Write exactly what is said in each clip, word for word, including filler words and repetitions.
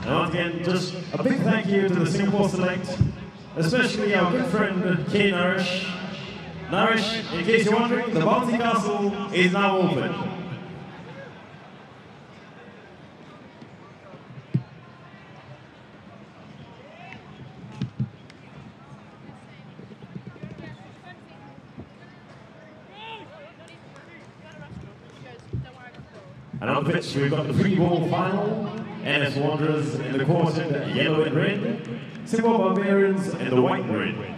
And once again, just a big thank you to the Singapore Select, especially our good friend, Kay Narish. Narish, in case you're wondering, the bouncy castle is now open. And on the pitch, we've got the three-ball final. N S Wanderers in the quartet, yellow and red. Singapore Barbarians in the white and red.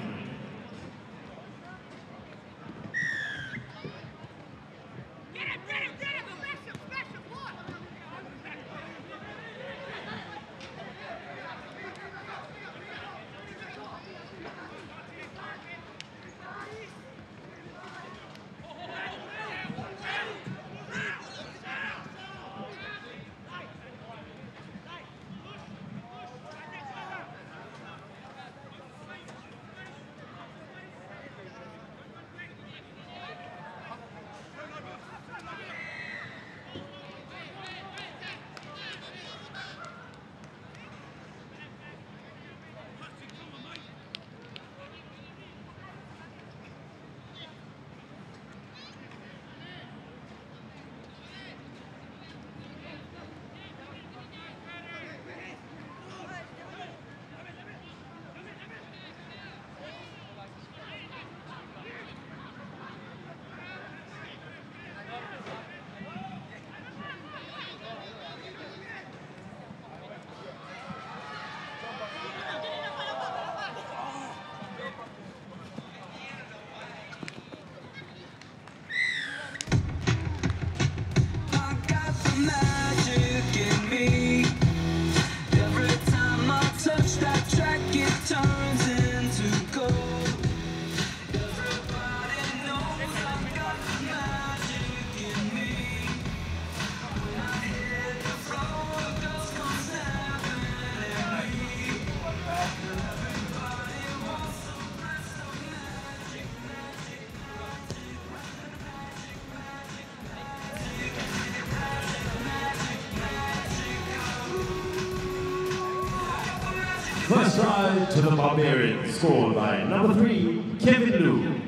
First try to the Barbarians, scored by number three, Kevin Liu.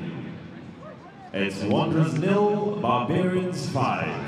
It's Wanderers nil, Barbarians five.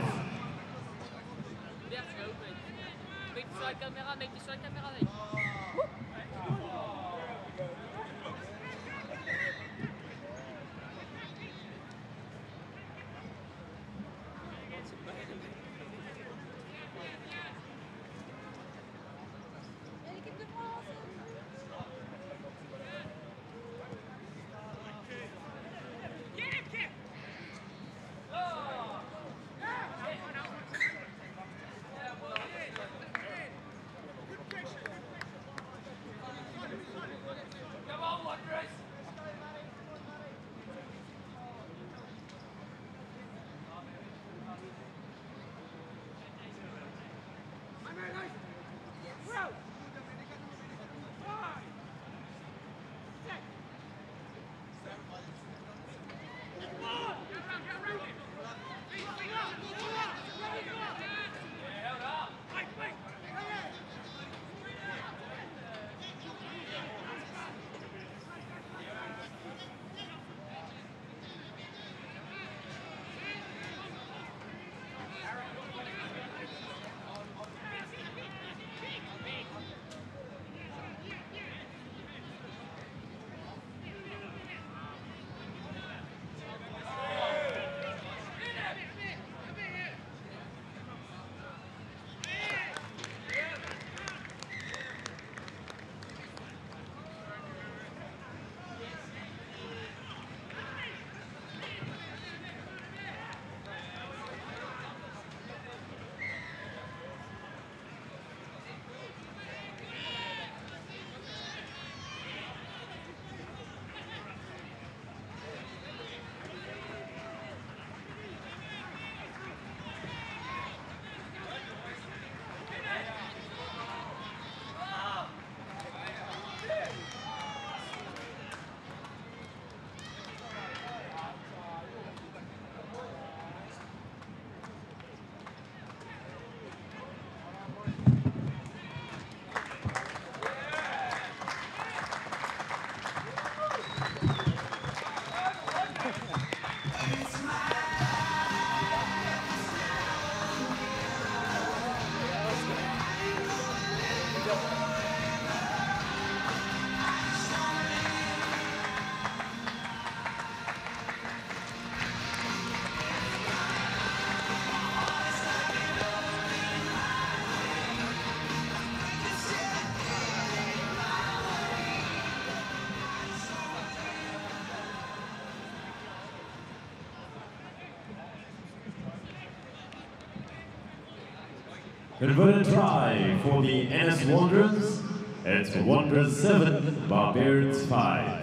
Converted try for the N S Wanderers. It's Wanderers seven, Barbarians five.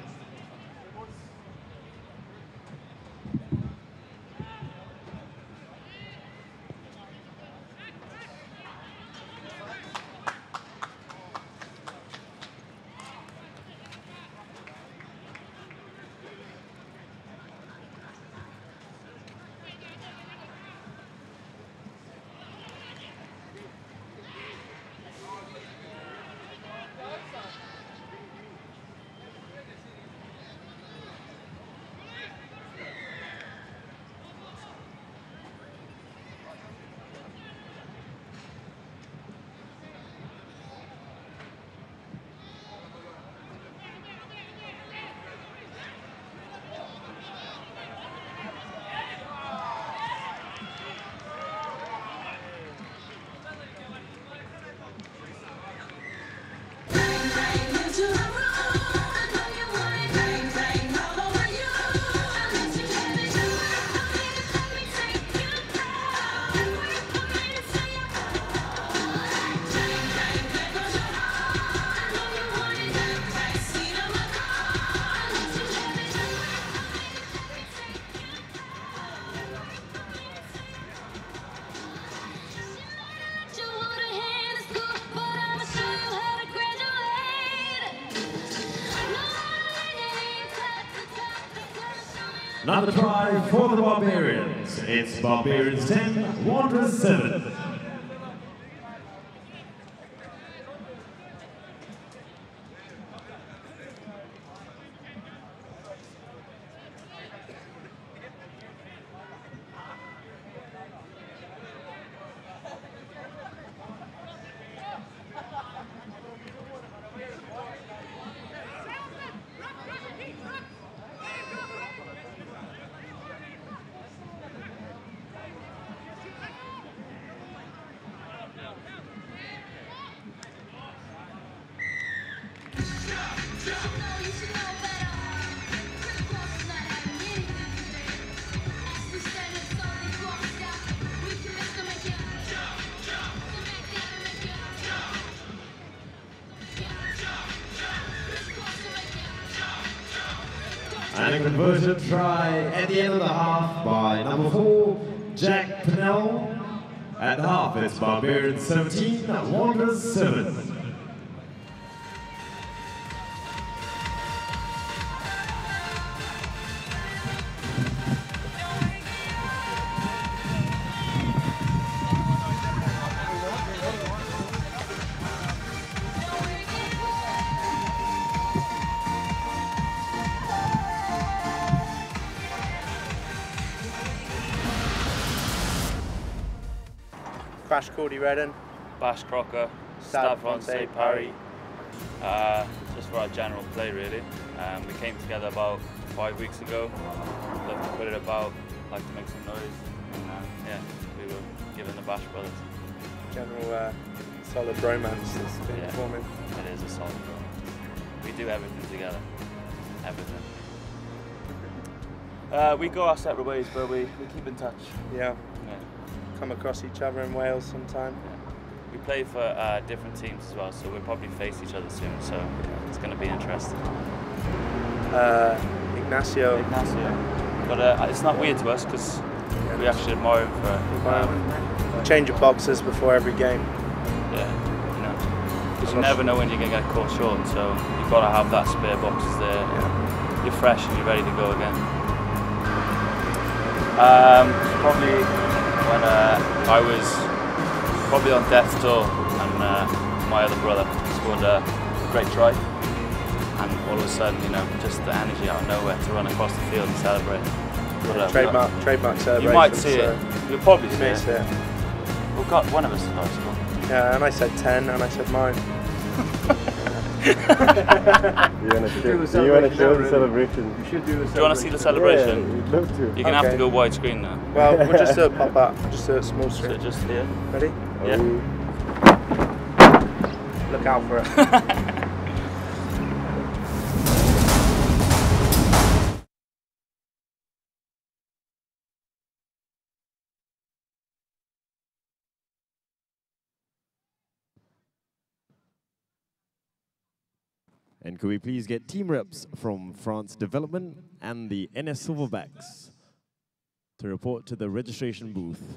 Another try for the Barbarians. It's Barbarians ten, Wanderers seven. And a converted try at the end of the half by number four, Jack Pennell. At the half, it's Barbarians seventeen, Wanderers seven. Crash Cody Redden, Bash Crocker, Stab Stab Francais Parry, uh, just for our general play really. Um, we came together about five weeks ago, love to put it about, like to make some noise, and uh, yeah, we were given the Bash Brothers. General uh, solid bromance that's been Yeah, forming. it is a solid bromance. We do everything together, everything. Uh, we go our separate ways, but we, we keep in touch. Yeah. Yeah. Come across each other in Wales sometime. We play for uh, different teams as well, so we'll probably face each other soon, so it's going to be interesting. Uh, Ignacio. Ignacio. But uh, it's not weird to us because Yeah. we actually admire him for um, Change of boxes before every game. yeah, you know, because you never know when you're going to get caught short, so you've got to have that spare boxes there. Yeah. You're fresh and you're ready to go again. Um, probably when uh, I was probably on death's door and uh, my other brother scored a great try, and all of a sudden, you know, just the energy out of nowhere to run across the field and celebrate. But, uh, Trademark, got, trademark celebration. you might see so it. You'll probably you see may it. see it. We've got one of us to score. Yeah, and I said ten, and I said mine. You want to show, do you want to show the celebration? You should do the celebration. Do you want to see the celebration? Yeah, we'd love to. You're going to have Okay. to go widescreen now. Well, we'll just do it pop up. Just do it small So screen. just here. Ready? Yeah. Look out for it. And could we please get team reps from France Development and the N S Silverbacks to report to the registration booth.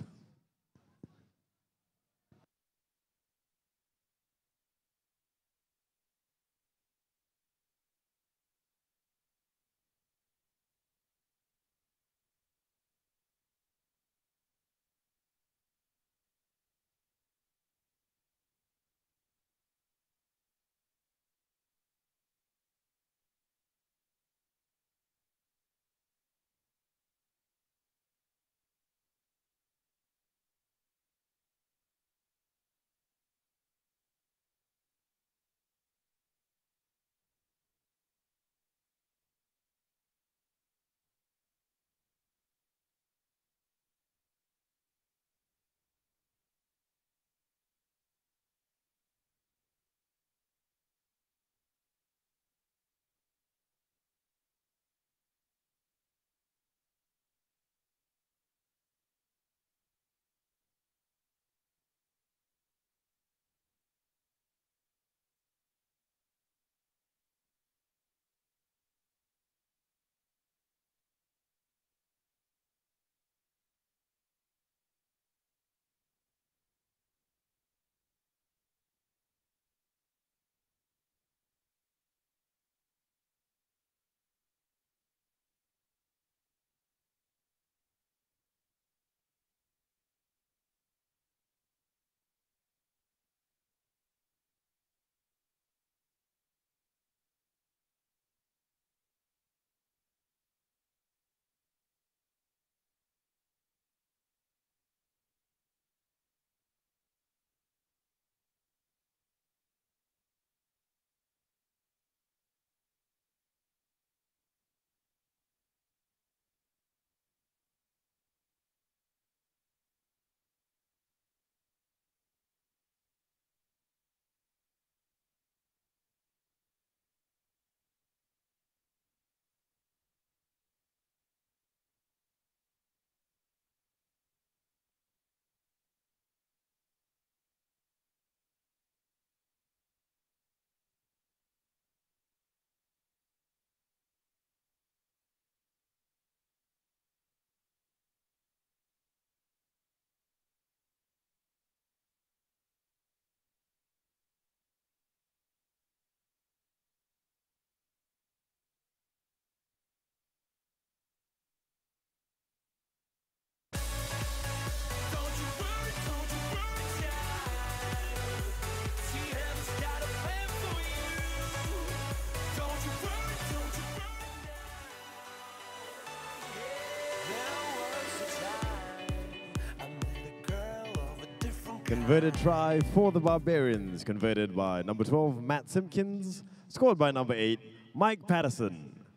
Converted try for the Barbarians, converted by number twelve, Matt Simpkins, scored by number eight, Mike Patterson.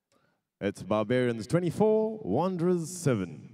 It's Barbarians twenty-four, Wanderers seven.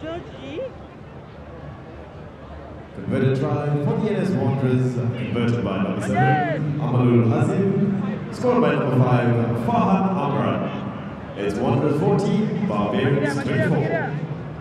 Converted try for the N S Wanderers, converted by number seven, Amalul Hazim, scored by number five, Farhan Amran. It's Wanderers fourteen, Barbarians twenty-four.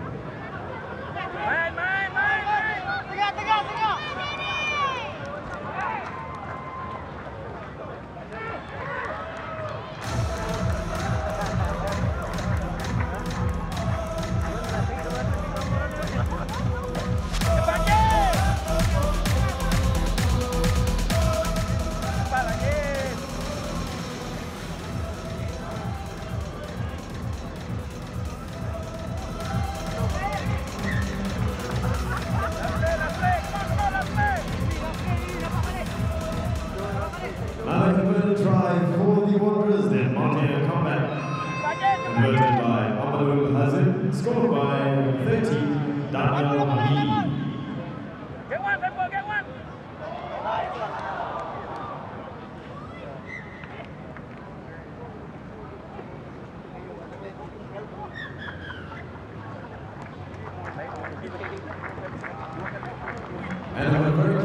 Another converted try for the Wanderers, then Montier comeback. Converted by Amalul Hazim, scored by thirteen, Daniel Hamidi. Get one, Pepper, get one! And a very